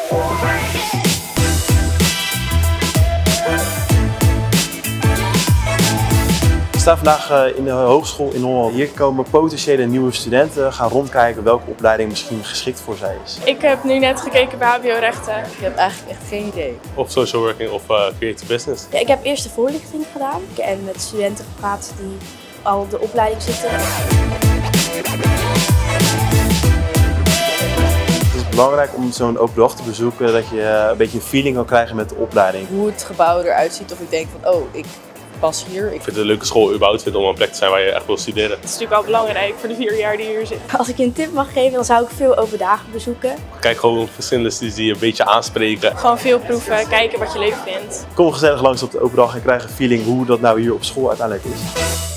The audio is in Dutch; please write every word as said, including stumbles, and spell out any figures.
We staan vandaag in de hogeschool in Holland. Hier komen potentiële nieuwe studenten gaan rondkijken welke opleiding misschien geschikt voor zij is. Ik heb nu net gekeken bij H B O-rechten. Ik heb eigenlijk echt geen idee. Of social working of uh, creative business. Ja, ik heb eerst de voorlichting gedaan en met studenten gepraat die al op de opleiding zitten. Het is belangrijk om zo'n open dag te bezoeken dat je een beetje een feeling kan krijgen met de opleiding. Hoe het gebouw eruit ziet of ik denk van oh, ik pas hier. Ik vind het een leuke school überhaupt vinden om een plek te zijn waar je echt wil studeren. Het is natuurlijk wel belangrijk voor de vier jaar die hier zitten. Als ik je een tip mag geven, dan zou ik veel open dagen bezoeken. Kijk gewoon verschillende studies die je een beetje aanspreken. Gewoon veel proeven, kijken wat je leuk vindt. Kom gezellig langs op de open dag en krijg een feeling hoe dat nou hier op school uiteindelijk is.